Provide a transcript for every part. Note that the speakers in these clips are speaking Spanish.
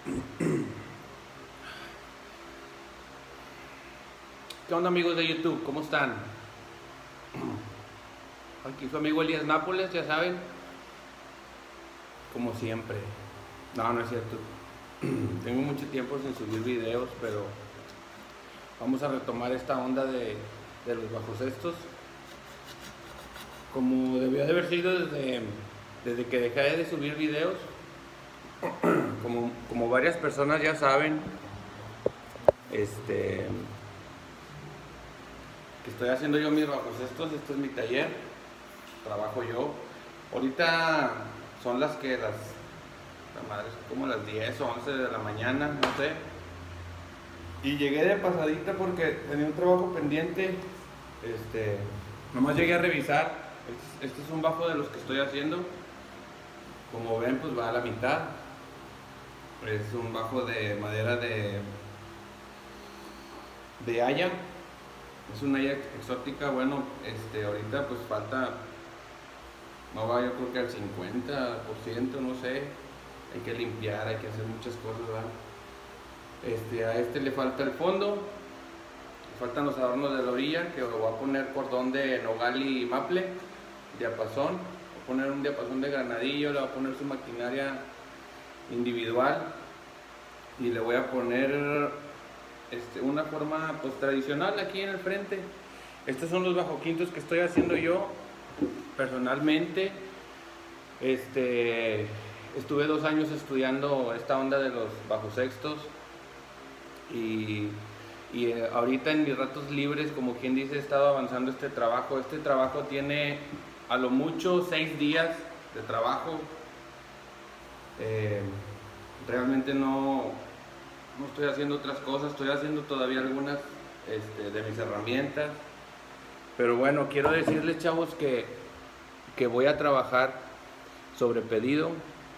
¿Qué onda, amigos de YouTube? ¿Cómo están? Aquí su amigo Elías Nápoles, ya saben, como siempre. No, no es cierto. Tengo mucho tiempo sin subir videos, pero vamos a retomar esta onda de los bajos estos. Como debió de haber sido desde que dejé de subir videos, como varias personas ya saben, que estoy haciendo yo mis bajos estos. Este es mi taller, trabajo yo. Ahorita son la madre, son como las 10 o 11 de la mañana, no sé. Y llegué de pasadita porque tenía un trabajo pendiente. Nomás llegué a revisar. Este es un bajo de los que estoy haciendo. Como ven, pues va a la mitad. Es un bajo de madera de haya. Es una haya exótica. Bueno, ahorita pues falta, no va, yo creo que al 50%, no sé. Hay que limpiar, hay que hacer muchas cosas, ¿verdad? A este le falta el fondo, le faltan los adornos de la orilla, que voy a poner cordón de nogal y maple, diapasón. Voy a poner un diapasón de granadillo, le voy a poner su maquinaria individual y le voy a poner una forma pues tradicional aquí en el frente. Estos son los bajo quintos que estoy haciendo yo personalmente. Estuve 2 años estudiando esta onda de los bajos sextos y ahorita en mis ratos libres, como quien dice, he estado avanzando este trabajo. Este trabajo tiene a lo mucho 6 días de trabajo. Realmente no estoy haciendo otras cosas, estoy haciendo todavía algunas de mis herramientas. Pero bueno, quiero decirles, chavos, que voy a trabajar sobre pedido.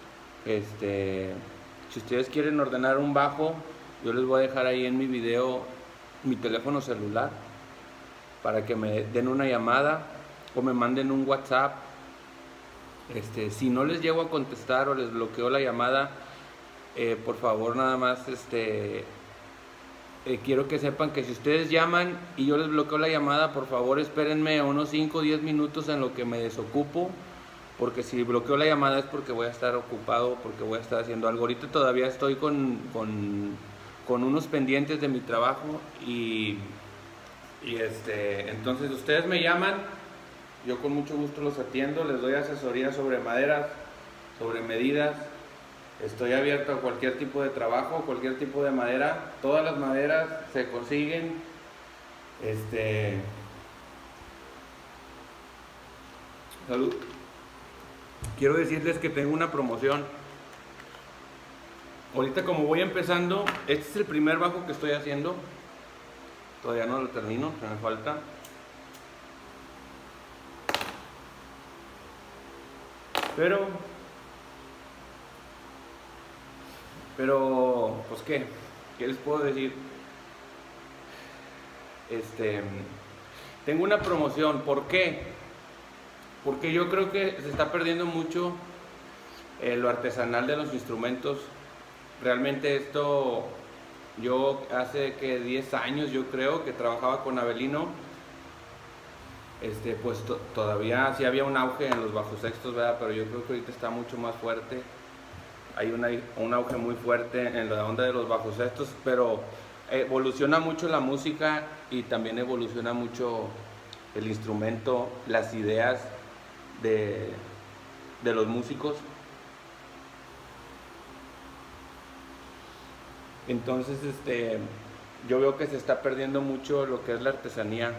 Si ustedes quieren ordenar un bajo, yo les voy a dejar ahí en mi video mi teléfono celular para que me den una llamada o me manden un WhatsApp. Si no les llego a contestar o les bloqueo la llamada, por favor, nada más quiero que sepan que si ustedes llaman y yo les bloqueo la llamada, por favor espérenme unos 5 o 10 minutos en lo que me desocupo, porque si bloqueo la llamada es porque voy a estar ocupado, porque voy a estar haciendo algo. Ahorita todavía estoy con unos pendientes de mi trabajo y entonces ustedes me llaman, yo con mucho gusto los atiendo, les doy asesoría sobre maderas, sobre medidas. Estoy abierto a cualquier tipo de trabajo, cualquier tipo de madera. Todas las maderas se consiguen. Salud. Quiero decirles que tengo una promoción. Ahorita, como voy empezando, este es el primer bajo que estoy haciendo. Todavía no lo termino, se me falta. Pero, pues ¿qué les puedo decir? Tengo una promoción. ¿Por qué? Porque yo creo que se está perdiendo mucho lo artesanal de los instrumentos. Realmente esto, yo hace que 10 años yo creo que trabajaba con Abelino. Pues todavía sí había un auge en los bajos sextos, ¿verdad? Pero yo creo que ahorita está mucho más fuerte. Hay un auge muy fuerte en la onda de los bajos estos, pero evoluciona mucho la música y también evoluciona mucho el instrumento, las ideas de los músicos. Entonces, yo veo que se está perdiendo mucho lo que es la artesanía.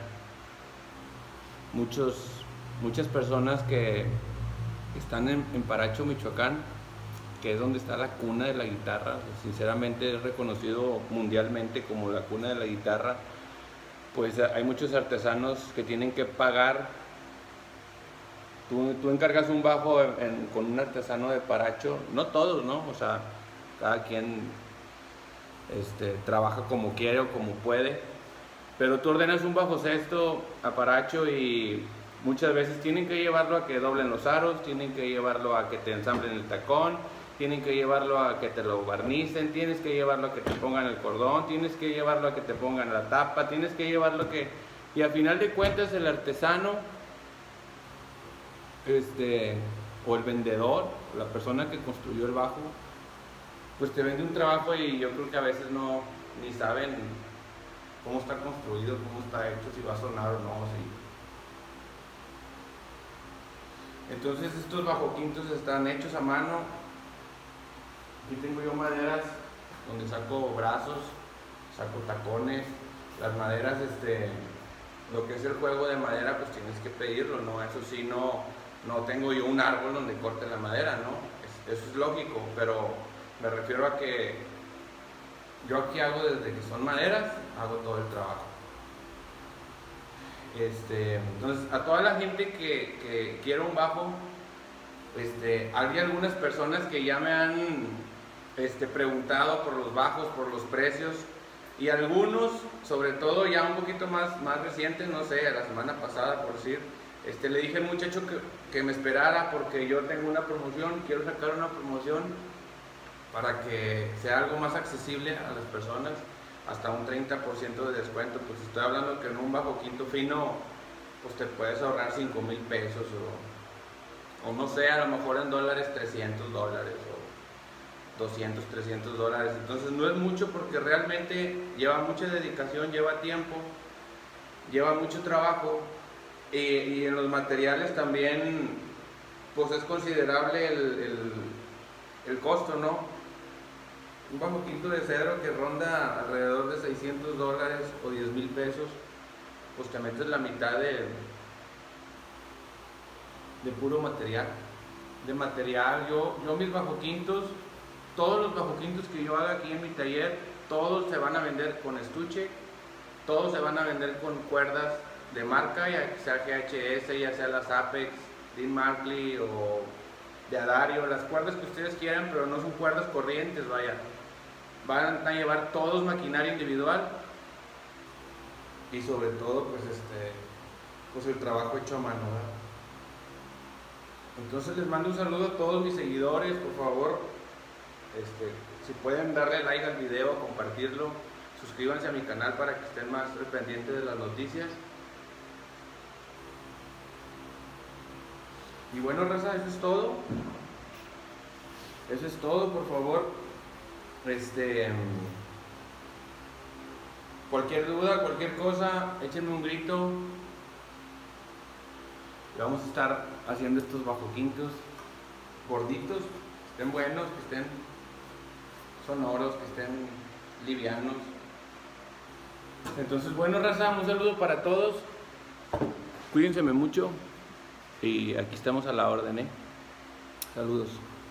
Muchas personas que están en Paracho, Michoacán, que es donde está la cuna de la guitarra, sinceramente es reconocido mundialmente como la cuna de la guitarra, pues hay muchos artesanos que tienen que pagar. Tú encargas un bajo con un artesano de Paracho, no todos, ¿no? O sea, cada quien trabaja como quiere o como puede, pero tú ordenas un bajo sexto a Paracho y muchas veces tienen que llevarlo a que doblen los aros, tienen que llevarlo a que te ensamblen el tacón, tienen que llevarlo a que te lo barnicen, tienes que llevarlo a que te pongan el cordón, tienes que llevarlo a que te pongan la tapa, tienes que llevarlo a que... Y al final de cuentas el artesano, o el vendedor, la persona que construyó el bajo, pues te vende un trabajo y yo creo que a veces no, ni saben cómo está construido, cómo está hecho, si va a sonar o no, sí. Entonces estos bajo quintos están hechos a mano. Aquí tengo yo maderas donde saco brazos, saco tacones, las maderas, lo que es el juego de madera, pues tienes que pedirlo, ¿no? Eso sí, no tengo yo un árbol donde corte la madera, ¿no? Eso es lógico, pero me refiero a que yo aquí hago desde que son maderas, hago todo el trabajo. Entonces, a toda la gente que quiere un bajo, hay algunas personas que ya me han preguntado por los bajos, por los precios, y algunos, sobre todo ya un poquito más recientes, no sé, la semana pasada por decir, le dije al muchacho que me esperara porque yo tengo una promoción, quiero sacar una promoción para que sea algo más accesible a las personas, hasta un 30% de descuento. Pues estoy hablando que en un bajo quinto fino, pues te puedes ahorrar 5,000 pesos o no sé, a lo mejor en dólares $300 o 200, $300. Entonces no es mucho porque realmente lleva mucha dedicación, lleva tiempo, lleva mucho trabajo y en los materiales también pues es considerable el costo, ¿no? Un bajo quinto de cedro que ronda alrededor de $600 o 10,000 pesos, pues te metes la mitad de puro material. Yo mis bajo quintos, todos los bajo quintos que yo haga aquí en mi taller, todos se van a vender con estuche, todos se van a vender con cuerdas de marca, ya sea GHS, ya sea las Apex, Dean Markley o de Adario, las cuerdas que ustedes quieran, pero no son cuerdas corrientes, vaya. Van a llevar todos maquinaria individual y sobre todo pues el trabajo hecho a mano, ¿verdad? Entonces les mando un saludo a todos mis seguidores, por favor, si pueden darle like al video, compartirlo, suscríbanse a mi canal para que estén más pendientes de las noticias. Y bueno, raza, eso es todo. Eso es todo, por favor. Cualquier duda, cualquier cosa, échenme un grito. Y vamos a estar haciendo estos bajo quintos gorditos, que estén buenos, que estén sonoros, que estén livianos. Entonces, bueno, raza, un saludo para todos. Cuídense mucho y aquí estamos a la orden, Saludos.